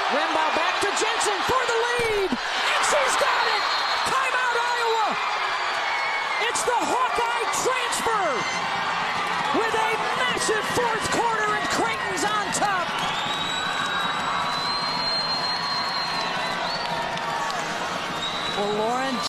Rim ball back to Jensen for the lead. And she's got it. Timeout, Iowa. It's the Hawkeye transfer with a massive fourth quarter, and Creighton's on top. Well, Lauren